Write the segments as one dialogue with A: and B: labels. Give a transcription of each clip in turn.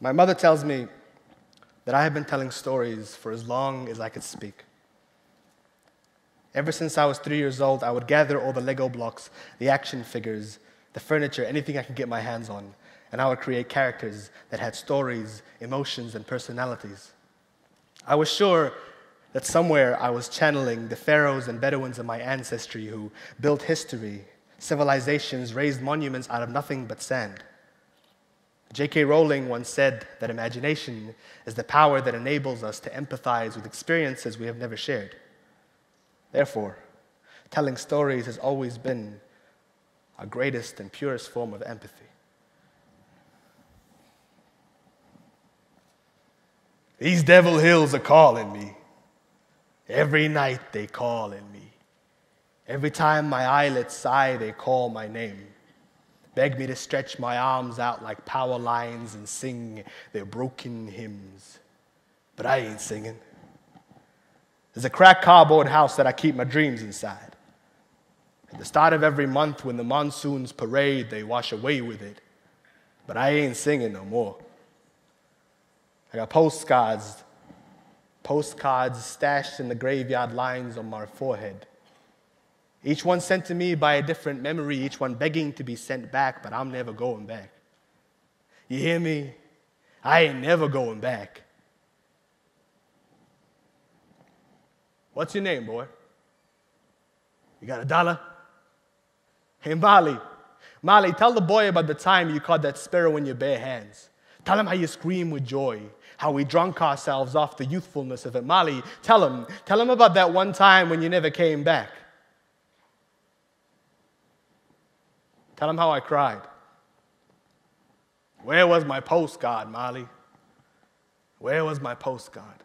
A: My mother tells me that I have been telling stories for as long as I could speak. Ever since I was 3 years old, I would gather all the Lego blocks, the action figures, the furniture, anything I could get my hands on, and I would create characters that had stories, emotions, and personalities. I was sure that somewhere I was channeling the pharaohs and Bedouins of my ancestry who built history, civilizations, raised monuments out of nothing but sand. J.K. Rowling once said that imagination is the power that enables us to empathize with experiences we have never shared. Therefore, telling stories has always been our greatest and purest form of empathy. These devil hills are calling me. Every night they calling me. Every time my eyelids sigh, they call my name. Beg me to stretch my arms out like power lines and sing their broken hymns. But I ain't singing. There's a cracked cardboard house that I keep my dreams inside. At the start of every month when the monsoons parade, they wash away with it. But I ain't singing no more. I got postcards stashed in the graveyard lines on my forehead. Each one sent to me by a different memory, each one begging to be sent back, but I'm never going back. You hear me? I ain't never going back. What's your name, boy? You got $1? Hey, Molly, tell the boy about the time you caught that sparrow in your bare hands. Tell him how you scream with joy, how we drunk ourselves off the youthfulness of it. Molly, tell him about that one time when you never came back. Tell him how I cried. Where was my postcard, Molly? Where was my postcard?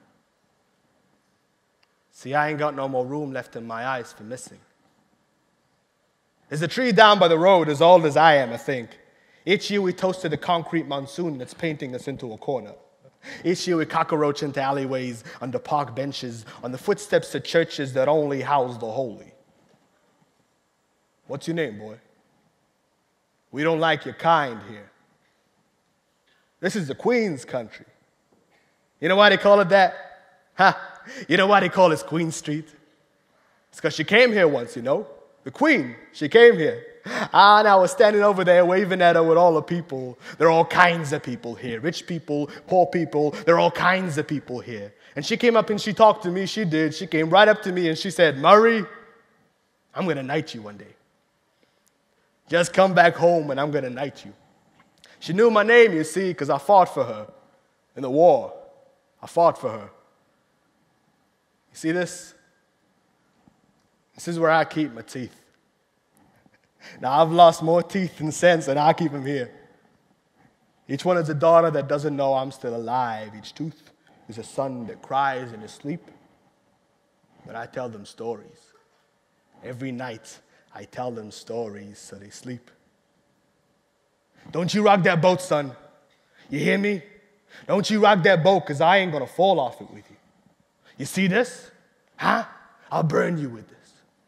A: See, I ain't got no more room left in my eyes for missing. There's a tree down by the road as old as I am, I think. Each year we toasted a concrete monsoon that's painting us into a corner. Each year we cockroach into alleyways, under park benches, on the footsteps of churches that only house the holy. What's your name, boy? We don't like your kind here. This is the Queen's country. You know why they call it that? You know why they call it Queen Street? It's because she came here once, you know. The Queen, she came here. And I was standing over there waving at her with all the people. There are all kinds of people here. Rich people, poor people. There are all kinds of people here. And she came up and she talked to me. She did. She came right up to me and she said, Murray, I'm going to knight you one day. Just come back home and I'm going to knight you. She knew my name, you see, because I fought for her in the war. I fought for her. You see this? This is where I keep my teeth. Now, I've lost more teeth than sense, and I keep them here. Each one is a daughter that doesn't know I'm still alive. Each tooth is a son that cries in his sleep. But I tell them stories. Every night, I tell them stories so they sleep. Don't you rock that boat, son. You hear me? Don't you rock that boat, because I ain't going to fall off it with you. You see this? I'll burn you with this.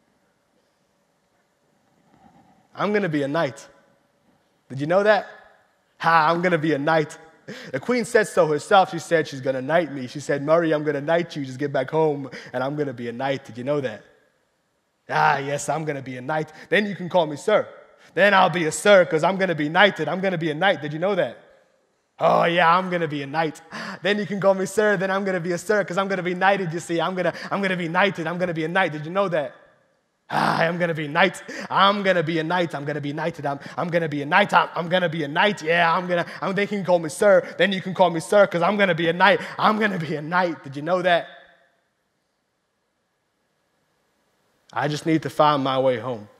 A: I'm going to be a knight. Did you know that? I'm going to be a knight. The Queen said so herself. She said she's going to knight me. She said, Murray, I'm going to knight you. Just get back home, and I'm going to be a knight. Did you know that? Yes, I'm going to be a knight. Then you can call me sir. Then I'll be a sir because I'm going to be knighted. I'm going to be a knight. Did you know that? Oh, yeah, I'm going to be a knight. Then you can call me sir. Then I'm going to be a sir because I'm going to be knighted, you see. I'm going to be knighted. I'm going to be a knight. Did you know that? I'm going to be a knight. I'm going to be a knight. I'm going to be knighted. I'm going to be a knight. I'm going to be a knight. Yeah, they can call me sir. Then you can call me sir because I'm going to be a knight. I'm going to be a knight. Did you know that? I just need to find my way home.